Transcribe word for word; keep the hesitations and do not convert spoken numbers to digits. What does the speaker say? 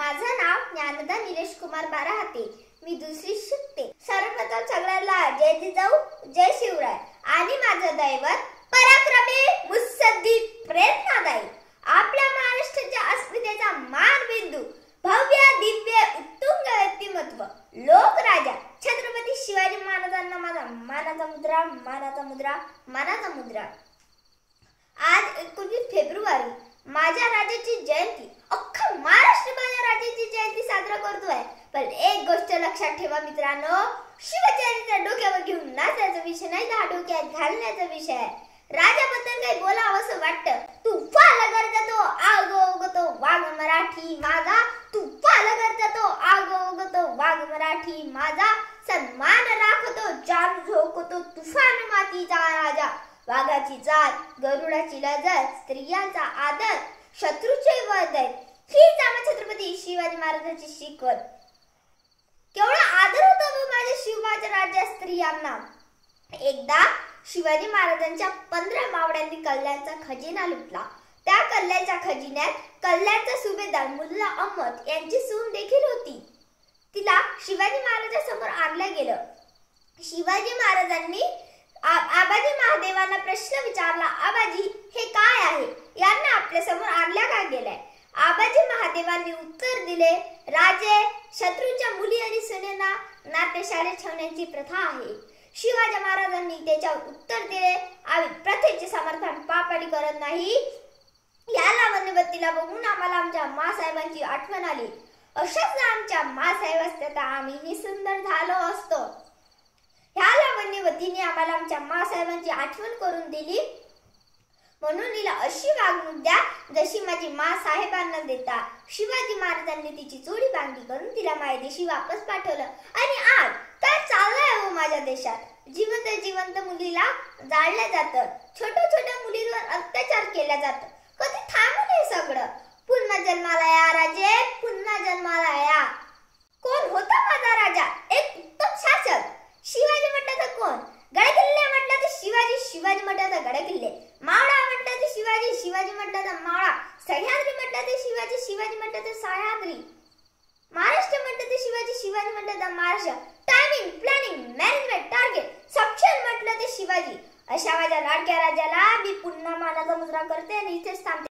माझं नाव ज्ञानदा निलेश कुमार बाराहाते. मी दुसरी शिकते. सर्वप्रथम सगळ्यांना जय जिजाऊ, जय शिवराय. आणि माझं दैवत पराक्रमी, मुत्सद्दी, प्रेरणादायी, आपल्या महाराष्ट्राच्या अस्मितेचा मानबिंदू, भव्य दिव्य उत्तुंग व्यक्तिमत्व, लोकराजा छत्रपती शिवाजी महाराजांना माझा मानाचा मुद्रा, मानाचा मुद्रा, मानाचा मुद्रा. आज एकोणीस फेब्रुवारी माझ्या राजाची जयंती. अख्खा महाराष्ट्र माझ्या राजाची जयंती साजरा करतोय. पण एक गोष्ट लक्षात ठेवा मित्रांनो, शिवचरित्र डोक्यावर घेऊन नाचायचा विषय नाही, हा डोक्यात घालण्याचा विषय आहे. राजाबद्दल काही बोलावं असं वाटतं. तू फाल करतो आगो उगतो वाघ मराठी माझा, तू फाल करतो आगो उगतो वाघ मराठी माझा, सन्मान राखतो जान झोकतो तुफान मातीचा राजा. वाघाची चाल, गरुडाची लजर, स्त्रियांचा आदर, शत्रूचे वदय, हीच आम्हा छत्रपती शिवाजी महाराजांची शिकवण. केवढा आदर होता व माझ्या शिवाजी राजा स्त्रियांना. एकदा शिवाजी महाराजांच्या पंधरा मावळ्यांनी कल्याणचा खजिना लुटला. त्या कल्याणच्या खजिन्यात कल्याणचा सुभेदार मुल्ला अहमद यांची सून देखील होती. तिला शिवाजी महाराजांसमोर आणलं गेलं. शिवाजी महाराजांनी आबाजी महादेवांना प्रश्न विचारला, आबाजी हे काय आहे, यांना आपल्या समोर आणल्या का गेलाय? आबाजी महादेवांनी उत्तर दिले, राजे, शत्रूंच्या मुली आणि सुनेंना नाट्यशाळेत ठेवण्याची प्रथा आहे. शिवाजी महाराजांनी त्याच्यावर उत्तर दिले, आम्ही प्रथेचे समर्थन पापाडी करत नाही. या लावण्यवतीला बघून आम्हाला आमच्या मासाहेबांची आठवण आली. अशाच आमच्या मासाहेब असत्या तर आम्हीही सुंदर झालो असतो. ह्या लावण्यवतीने आम्हाला आमच्या मासाहेबांची आठवण करून दिली, म्हणून तिला अशी वागणूक द्या जशी माझी मा साहेबांना देता. शिवाजी महाराजांनी तिची जोडी बांधली करून तिला मायदेशी वापस पाठवलं. आणि आज काय चाललंय हो माझ्या देशात? जिवंत जिवंत मुलीला जाळलं जातं, छोट्या छोट्या मुलींवर अत्याचार केला जातो. कधी थांबू नये सगळं. पुन्हा जन्माला या राजे, पुन्हा जन्माला या. कोण होता माझा राजा? एक उत्तम शासक. शिवाजी म्हटलं तर कोण? गडकिल्ले म्हटलं तर शिवाजी, शिवाजी म्हटलं तर गडकिल्ले. मावळा म्हटलं तर शिवाजी, शिवाजी म्हटलं तर मावळा. सह्याद्री म्हटलं तर शिवाजी, शिवाजी म्हटलं तर सह्याद्री. महाराष्ट्र म्हटलं तर शिवाजी, शिवाजी म्हटलं तर Maharashtra. Timing, planning, management, target, सक्षम म्हटलं तर शिवाजी. अशा माझ्या लाडक्या राजाला मी पुन्हा मानाचा मुजरा करते आणि इथेच थांबते.